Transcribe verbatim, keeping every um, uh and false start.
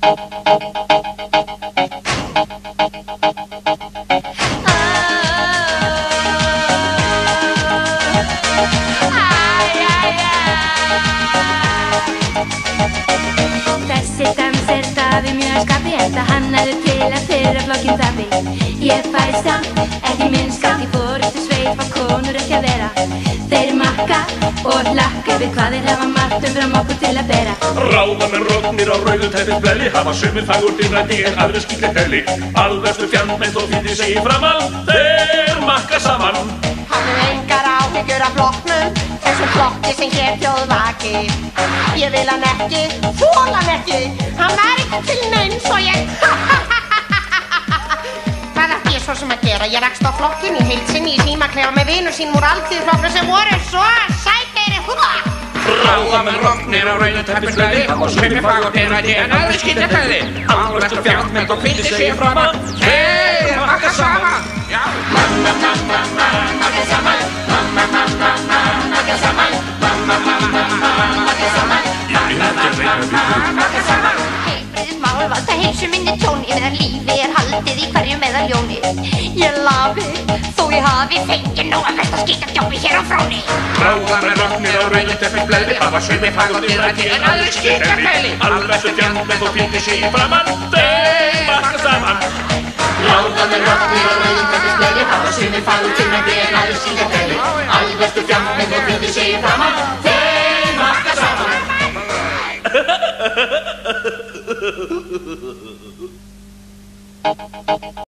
Þessi dans er Davíð mjög skapi, enda hannaður til að fyrra flokkinn tapi. Ég fæ samt ekki minn skatt, í forystu sveit var konur ekki að vera. Þeir makka og hlakka við hvað þeir hafa margt umfram okkur til að bera. Ráðamenn rognir á rauðu teppisbleði, hafa sumir fagurt innræti en aðrir skýtlir heli. Alverstu fjandmenn þó fyrir sig í framann, þeir makka saman. Hafðu engar áhyggjur af flokknum, þessum flokki sem hér þjóðvaki. Ég vil hann ekki, þol hann ekki, hann er ekki til neins og ég Hvað ætti ég svo sem að gera? Ég rakst á flokkin í heild sinni í símaklefa með vinur sínum úr alþýðuflokknum sem voru svo sækeri húa. Ráðamenn rognir á rauðu teppisbleði, hafa sumir fagurt innræti en aðrir skýtlir heli. Alverstu fjandmenn þó fyrir sig í framann, þeir makka saman. Mamma, mamma, mamma, makka saman. Mamma, mamma, mamma, makka saman. Mamma, mamma, mamma, makka saman. Mamma, mamma, mamma, makka saman. Heilbrigðismál valda heilsu minni tjóni, meðan lífi er haldið í hverju meðal ljóni. Ég lafi, þó ég hafi fengið nóg að besta skíkardjópi hér á fróni. Ráðamenn rognir á rauðu teppisbleði, hafa sumir fagurt innræti en aðrir skýtlir heli. Alverstu fjandmenn þó fyrir sig í framann, þeir makka saman. Ráðamenn rognir á rauðu teppisbleði, hafa sumir fagurt innræti en aðrir skýtlir heli. Alverstu fjandmenn þó fyrir sig í framann, þeir